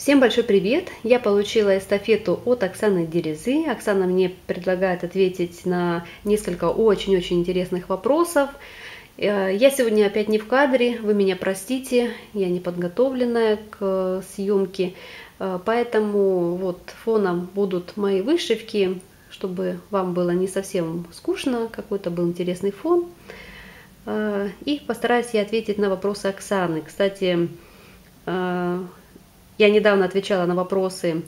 Всем большой привет! Я получила эстафету от Оксаны Дерезы. Оксана мне предлагает ответить на несколько очень-очень интересных вопросов. Я сегодня опять не в кадре, вы меня простите, я не подготовленная к съемке, поэтому вот фоном будут мои вышивки, чтобы вам было не совсем скучно, какой-то был интересный фон. И постараюсь я ответить на вопросы Оксаны. Кстати, я недавно отвечала на вопросы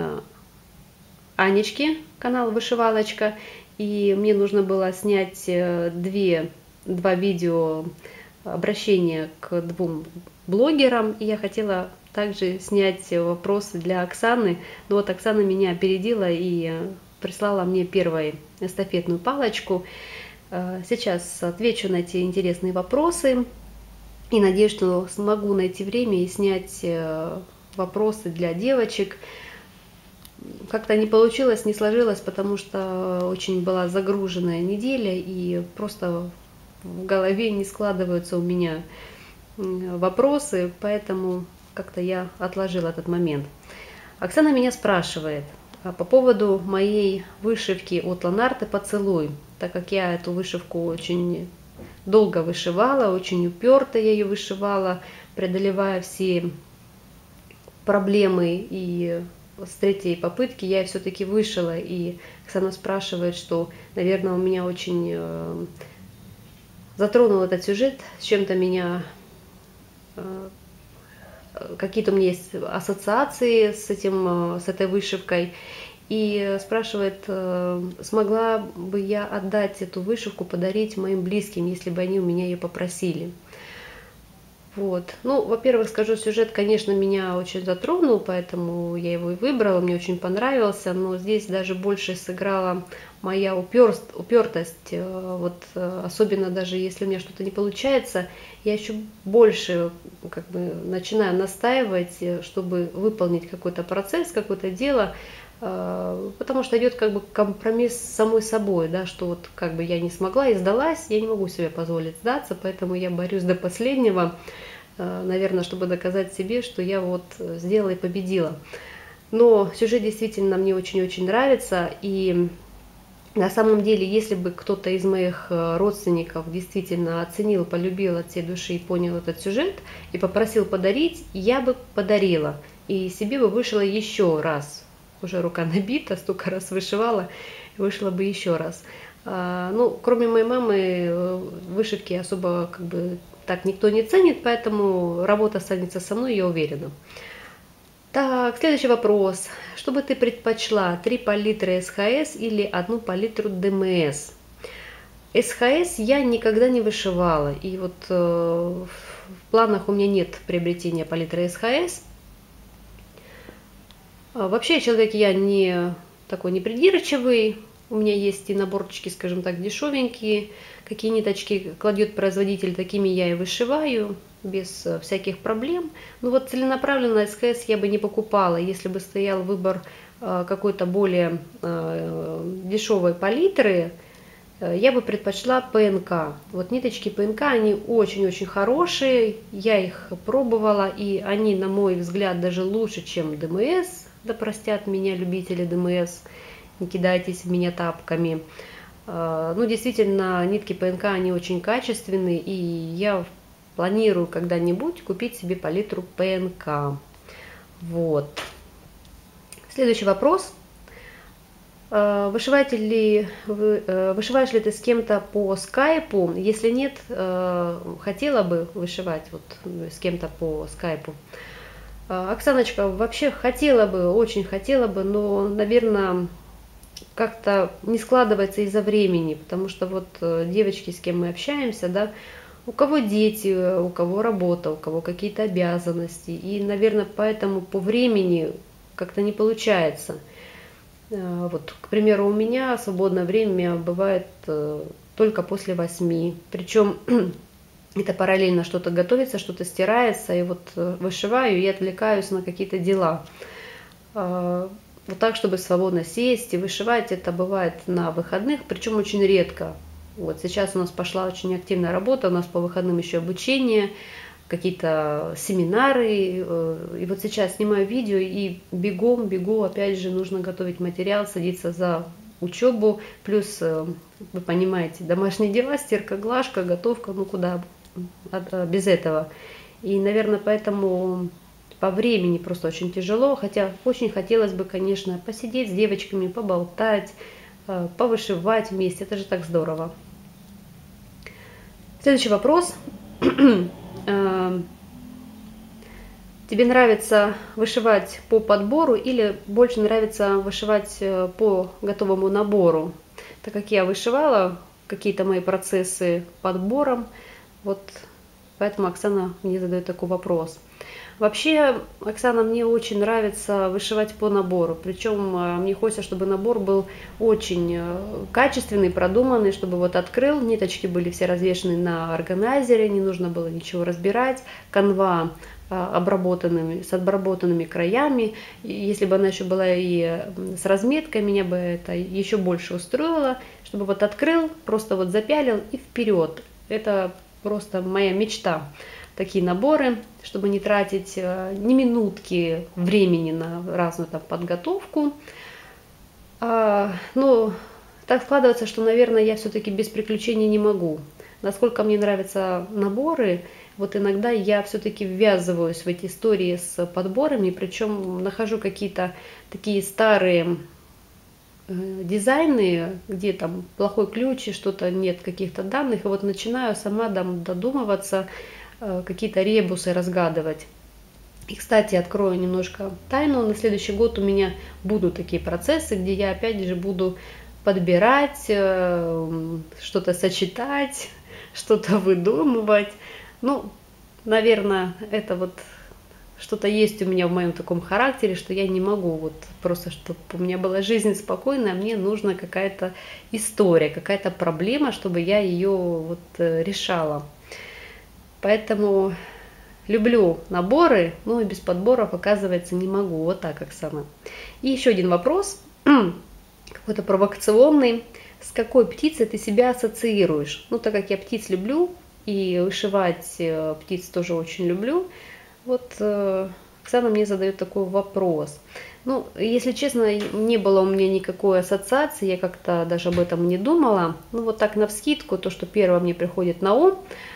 Анечки, канал Вышивалочка, и мне нужно было снять два видео обращения к двум блогерам, и я хотела также снять вопросы для Оксаны, но вот Оксана меня опередила и прислала мне первую эстафетную палочку. Сейчас отвечу на эти интересные вопросы и надеюсь, что смогу найти время и снять вопросы для девочек. Как-то не получилось, не сложилось, потому что очень была загруженная неделя и просто в голове не складываются у меня вопросы, поэтому как-то я отложила этот момент. Оксана меня спрашивает по поводу моей вышивки от Ланарте «Поцелуй», так как я эту вышивку очень долго вышивала, очень уперто я ее вышивала, преодолевая все проблемы, и с третьей попытки я все-таки вышила. И Оксана спрашивает, что, наверное, у меня очень затронул этот сюжет, с чем-то меня, какие-то у меня есть ассоциации с этой вышивкой, и спрашивает, смогла бы я отдать эту вышивку, подарить моим близким, если бы они у меня ее попросили. Вот. Ну, во-первых, скажу, сюжет, конечно, меня очень затронул, поэтому я его и выбрала, мне очень понравился, но здесь даже больше сыграла моя упертость, вот, особенно даже если у меня что-то не получается, я еще больше как бы начинаю настаивать, чтобы выполнить какой-то процесс, какое-то дело, потому что идет как бы компромисс с самой собой, да, что вот как бы я не смогла и сдалась, я не могу себе позволить сдаться, поэтому я борюсь до последнего, наверное, чтобы доказать себе, что я вот сделала и победила. Но сюжет действительно мне очень-очень нравится, и на самом деле, если бы кто-то из моих родственников действительно оценил, полюбил от всей души и понял этот сюжет и попросил подарить, я бы подарила и себе бы вышила еще раз. Уже рука набита, столько раз вышивала, вышла бы еще раз. Ну, кроме моей мамы, вышивки особо как бы так никто не ценит, поэтому работа останется со мной, я уверена. Так, следующий вопрос. Что бы ты предпочла, 3 палитры СХС или 1 палитру ДМС? СХС я никогда не вышивала, и вот в планах у меня нет приобретения палитры СХС. Вообще человек я не такой непридирчивый, у меня есть и наборчики, скажем так, дешевенькие, какие ниточки кладет производитель, такими я и вышиваю, без всяких проблем. Но вот целенаправленно СХС я бы не покупала, если бы стоял выбор какой-то более дешевой палитры, я бы предпочла ПНК. Вот ниточки ПНК, они очень-очень хорошие, я их пробовала, и они, на мой взгляд, даже лучше, чем ДМС. Да простят меня любители ДМС, не кидайтесь в меня тапками. Ну, действительно, нитки ПНК, они очень качественные, и я планирую когда-нибудь купить себе палитру ПНК. Вот. Следующий вопрос. Вышиваешь ли ты с кем-то по скайпу? Если нет, хотела бы вышивать вот с кем-то по скайпу. Оксаночка, вообще хотела бы, очень хотела бы, но, наверное, как-то не складывается из-за времени, потому что вот девочки, с кем мы общаемся, да, у кого дети, у кого работа, у кого какие-то обязанности, и, наверное, поэтому по времени как-то не получается. Вот, к примеру, у меня свободное время бывает только после 8, причем это параллельно что-то готовится, что-то стирается, и вот вышиваю и отвлекаюсь на какие-то дела. Вот так, чтобы свободно сесть и вышивать, это бывает на выходных, причем очень редко. Вот сейчас у нас пошла очень активная работа, у нас по выходным еще обучение, какие-то семинары. И вот сейчас снимаю видео и бегом бегу, опять же, нужно готовить материал, садиться за учебу, плюс, вы понимаете, домашние дела, стирка, глажка, готовка, ну куда без этого. И, наверное, поэтому по времени просто очень тяжело, хотя очень хотелось бы, конечно, посидеть с девочками, поболтать, повышивать вместе, это же так здорово. Следующий вопрос. Тебе нравится вышивать по подбору или больше нравится вышивать по готовому набору? Так как я вышивала какие-то мои процессы подбором, вот поэтому Оксана мне задает такой вопрос. Вообще, Оксана, мне очень нравится вышивать по набору, причем мне хочется, чтобы набор был очень качественный, продуманный, чтобы вот открыл, ниточки были все развешаны на органайзере, не нужно было ничего разбирать, канва с обработанными краями. Если бы она еще была и с разметкой, меня бы это еще больше устроило, чтобы вот открыл, просто вот запялил и вперед. Это просто моя мечта. Такие наборы, чтобы не тратить ни минутки времени на разную там подготовку. Но так складывается, что, наверное, я все-таки без приключений не могу. Насколько мне нравятся наборы, вот иногда я все-таки ввязываюсь в эти истории с подборами, причем нахожу какие-то такие старые дизайны, где там плохой ключ и что-то нет каких-то данных, и вот начинаю сама додумываться, какие-то ребусы разгадывать. И, кстати, открою немножко тайну. На следующий год у меня будут такие процессы, где я опять же буду подбирать, что-то сочетать, что-то выдумывать. Ну, наверное, это вот что-то есть у меня в моем таком характере, что я не могу вот просто, чтобы у меня была жизнь спокойная, мне нужна какая-то история, какая-то проблема, чтобы я ее вот решала. Поэтому люблю наборы, но и без подборов, оказывается, не могу. Вот так, Оксана. И еще один вопрос, какой-то провокационный. С какой птицей ты себя ассоциируешь? Ну, так как я птиц люблю, и вышивать птиц тоже очень люблю, вот Оксана мне задает такой вопрос. Ну, если честно, не было у меня никакой ассоциации, я как-то даже об этом не думала. Ну, вот так навскидку, то, что первое мне приходит на ум,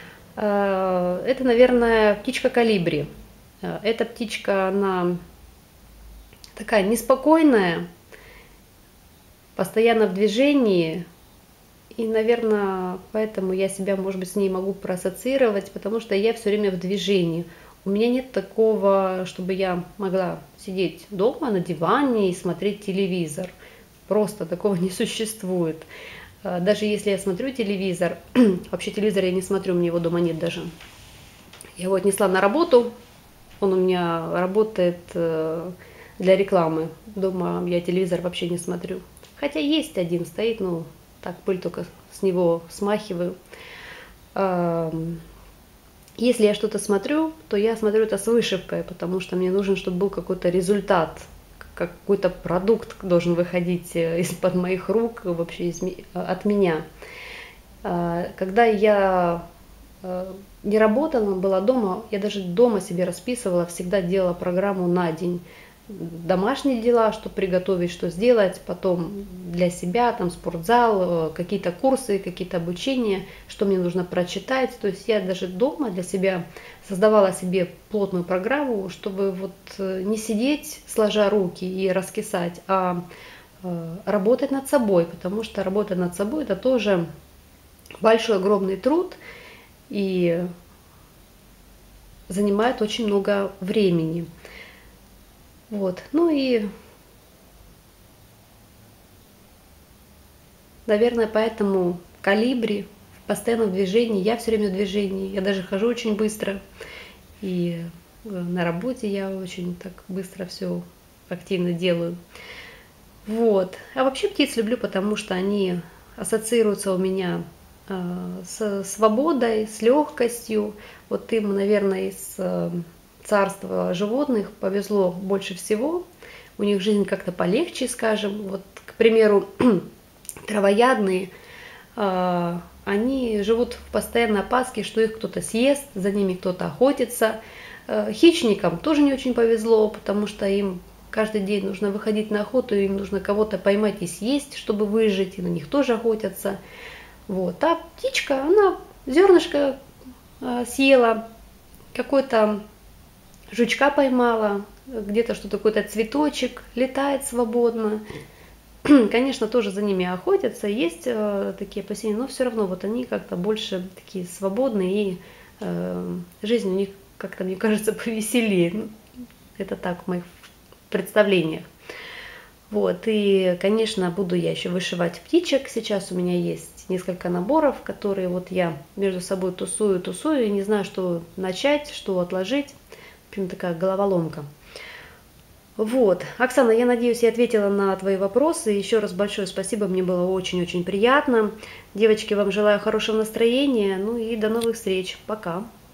это, наверное, птичка колибри. Эта птичка, она такая неспокойная, постоянно в движении. И, наверное, поэтому я себя, может быть, с ней могу проассоциировать, потому что я все время в движении. У меня нет такого, чтобы я могла сидеть дома на диване и смотреть телевизор. Просто такого не существует. Даже если я смотрю телевизор, вообще телевизор я не смотрю, у меня его дома нет даже. Я его отнесла на работу, он у меня работает для рекламы. Дома я телевизор вообще не смотрю. Хотя есть один стоит, ну так, пыль только с него смахиваю. Если я что-то смотрю, то я смотрю это с вышивкой, потому что мне нужен, чтобы был какой-то результат, какой-то продукт должен выходить из-под моих рук, вообще от меня. Когда я не работала, была дома, я даже дома себе расписывала, всегда делала программу на день. Домашние дела, что приготовить, что сделать, потом для себя, там спортзал, какие-то курсы, какие-то обучения, что мне нужно прочитать. То есть я даже дома для себя создавала себе плотную программу, чтобы вот не сидеть сложа руки и раскисать, а работать над собой, потому что работа над собой это тоже большой огромный труд и занимает очень много времени. Вот, ну и, наверное, поэтому колибри постоянно в движении, я все время в движении, я даже хожу очень быстро, и на работе я очень так быстро все активно делаю. Вот, а вообще птиц люблю, потому что они ассоциируются у меня с свободой, с легкостью, вот им, наверное, из царства животных повезло больше всего, у них жизнь как-то полегче, скажем. Вот, к примеру, травоядные, они живут в постоянной опаске, что их кто-то съест, за ними кто-то охотится. Хищникам тоже не очень повезло, потому что им каждый день нужно выходить на охоту, им нужно кого-то поймать и съесть, чтобы выжить, и на них тоже охотятся. Вот. А птичка, она зернышко съела, какой-то жучка поймала, где-то что-то, какой-то цветочек, летает свободно. Конечно, тоже за ними охотятся, есть такие опасения, но все равно вот они как-то больше такие свободные, и жизнь у них как-то, мне кажется, повеселее. Ну, это так в моих представлениях. Вот, и, конечно, буду я еще вышивать птичек. Сейчас у меня есть несколько наборов, которые вот я между собой тусую, и не знаю, что начать, что отложить. В общем, такая головоломка. Вот, Оксана, я надеюсь, я ответила на твои вопросы. Еще раз большое спасибо, мне было очень-очень приятно. Девочки, вам желаю хорошего настроения, ну и до новых встреч. Пока.